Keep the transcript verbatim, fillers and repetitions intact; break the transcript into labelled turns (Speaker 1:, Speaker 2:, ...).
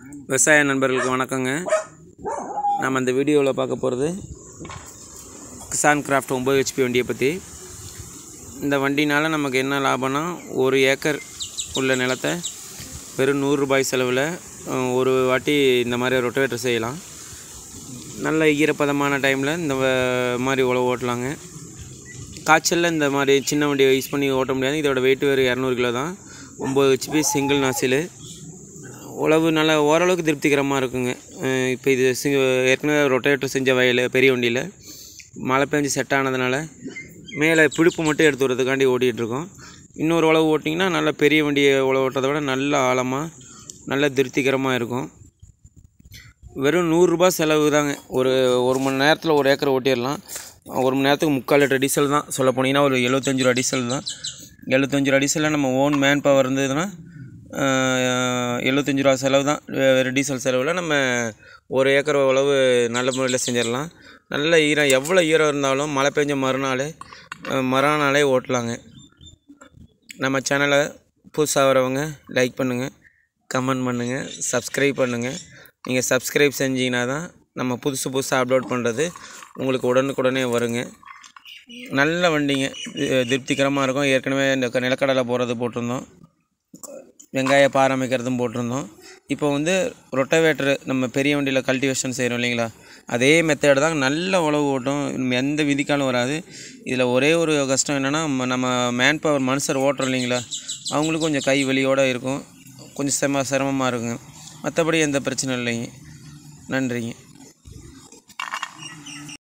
Speaker 1: விவசாய நண்பர்களுக்கு வணக்கங்க. நாம் அந்த வீடியோவில் பார்க்க போகிறது கிசான் கிராஃப்ட் ஒம்பது ஹெச்பி வண்டியை பற்றி. இந்த வண்டினால் நமக்கு என்ன லாபம்னா, ஒரு ஏக்கர் உள்ள நிலத்தை வெறும் நூறுரூபாய் செலவில் ஒரு வாட்டி இந்த மாதிரி ரொட்டவேட்டர் செய்யலாம். நல்ல ஈரப்பதமான டைமில் இந்த மாதிரி உழவு ஓட்டலாங்க. காய்ச்சலில் இந்த மாதிரி சின்ன வண்டியை யூஸ் பண்ணி ஓட்ட முடியாது. இதோட வெயிட் வேறு இரநூறு கிலோ தான். ஒம்பது ஹெச்பி சிங்கிள் நாசில் உழவு நல்லா ஓரளவுக்கு திருப்திகரமாக இருக்குங்க. இப்போ இது சி ஏற்கனவே ரொட்டேட்டர் செஞ்ச வயல் பெரிய வண்டியில் மழை பெஞ்சு செட் ஆனதுனால மேலே பிடிப்பு மட்டும் எடுத்து வரதுக்காண்டி ஓட்டிகிட்ருக்கோம். இன்னொரு உழவு ஓட்டிங்கன்னா நல்லா பெரிய வண்டியை உழவு ஓட்டுறதை விட நல்ல ஆழமாக நல்ல திருப்திகரமாக இருக்கும். வெறும் நூறுரூபா செலவு தாங்க. ஒரு ஒரு மணி நேரத்தில் ஒரு ஏக்கர் ஓட்டிடலாம். ஒரு மணி நேரத்துக்கு முக்கால் லிட்டர் டீசல் தான். சொல்ல போனீங்கன்னா ஒரு எழுபத்தஞ்சி ரூபா டீசல் தான். எழுபத்தஞ்சி ரூபா டீசலில் நம்ம ஓன் மேன் பவர் இருந்ததுன்னா எழுபத்தஞ்சி ரூபா செலவு தான். வேறு டீசல் செலவில் நம்ம ஒரு ஏக்கர் உழவு நல்ல முறையில் செஞ்சிடலாம். நல்ல ஈரம், எவ்வளோ ஈரம் இருந்தாலும் மழை பெஞ்ச மறுநாள் மறுநாளே ஓட்டலாங்க. நம்ம சேனலை புதுசாக வரவங்க லைக் பண்ணுங்கள், கமெண்ட் பண்ணுங்கள், சப்ஸ்கிரைப் பண்ணுங்கள். நீங்கள் சப்ஸ்கிரைப் செஞ்சீங்கன்னா தான் நம்ம புதுசு புதுசாக அப்லோட் பண்ணுறது உங்களுக்கு உடனுக்குடனே வருங்க. நல்ல வண்டிங்க, திருப்திகரமாக இருக்கும். ஏற்கனவே இந்த நிலக்கடலை போடுறது போட்டிருந்தோம், வெங்காய பார் அமைக்கிறதும் போட்டிருந்தோம். இப்போ வந்து ரொட்டவேட்டரு நம்ம பெரிய வண்டியில் கல்டிவேஷன் செய்கிறோம் இல்லைங்களா, அதே மெத்தேடு தான். நல்ல உழவு ஓட்டும், எந்த விதிக்காலும் வராது. இதில் ஒரே ஒரு கஷ்டம் என்னென்னா, நம்ம மேன் பவர் மனுஷர் ஓட்டுறோம் இல்லைங்களா, அவங்களுக்கும் கொஞ்சம் கை வலியோடு இருக்கும், கொஞ்சம் சிரம சிரமமாக இருக்குங்க. மற்றபடி எந்த பிரச்சனையும் இல்லைங்க. நன்றிங்க.